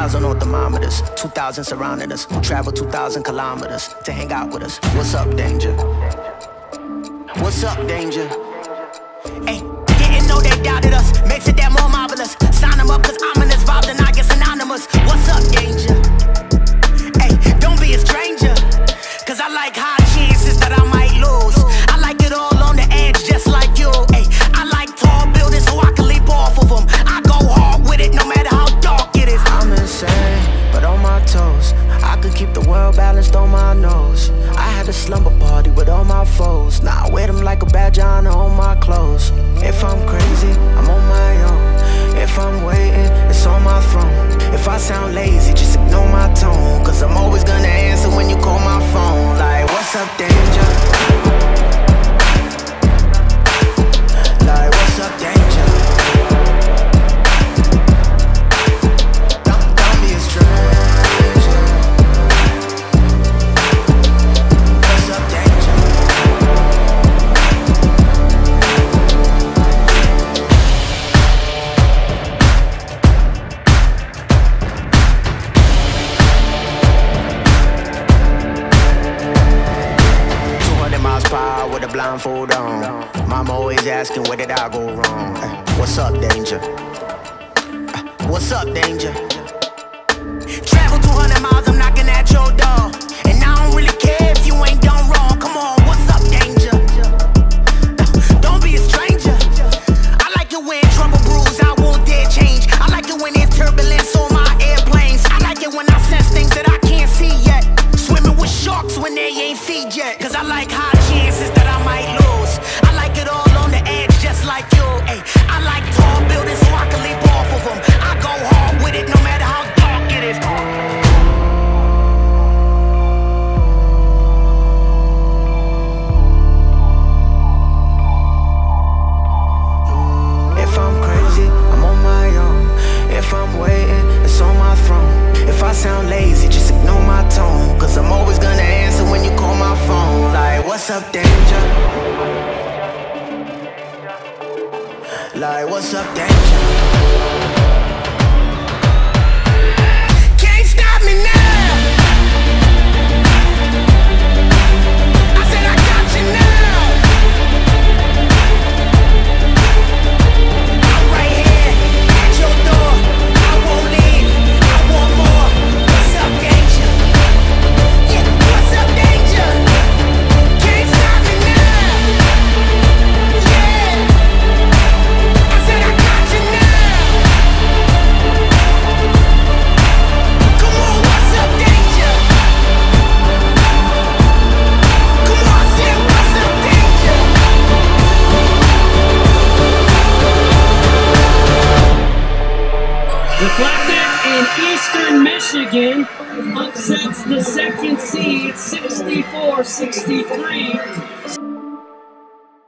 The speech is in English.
2,000 on thermometers, 2,000 surrounding us. Travel 2,000 kilometers to hang out with us. What's up, danger? What's up, danger? Hey, didn't know they doubted us. Makes it that more marvelous. Sign them up, cause ominous vibes and I get synonymous. What's up, danger? Hey, don't be a stranger, cause I like high chances that I might lose. I like it all on the edge, just like you. Hey, I like tall buildings so I can leap off of them. I go hard with it, no matter how dark it is. I'm insane, but on my toes. I could keep the world balanced on my nose. I had a slumber party with all my foes. Now I wear them like a badge on my clothes. If I'm crazy, I'm on my own. If I'm waiting, it's on my throne. If I sound lazy, just ignore my tone, cause I'm always gonna answer when you call my phone. Like, what's up, danger? Like, what's up, danger? Don't be a stranger. What's up, danger? 200 miles per hour with a blindfold on. Mama always asking, where did I go wrong? What's up, danger? What's up, danger? Travel 200 miles, I'm knocking at your door. And I don't really care if you ain't done wrong. Come on, what's up, danger? Don't be a stranger. I like it when trouble brews, I won't dare change. I like it when there's turbulence on my airplanes. I like it when I sense things that I can't see yet. Swimming with sharks when they ain't feed yet. Cause I like high chances that I might lose. I like it all on the edge, just like you. Ay, I like tall buildings so I can leap off of them. I go hard with it, no matter how dark it is. If I'm crazy, I'm on my own. If I'm waiting, it's on my throne. If I sound lazy, just ignore my tone, cause I'm always gonna answer when you call my phone. Like, what's up, danger? Like, what's up, danger? Can't stop me now. I said I got you now. I'm right here at your door. I won't leave. I want more. What's up, danger? Yeah, what's up, danger? Can't stop me now. Yeah. I said I got you now. Come on, what's up, danger? Come on, I said what's up, danger? Deflected in Eastern Michigan upsets the second seed 64-63.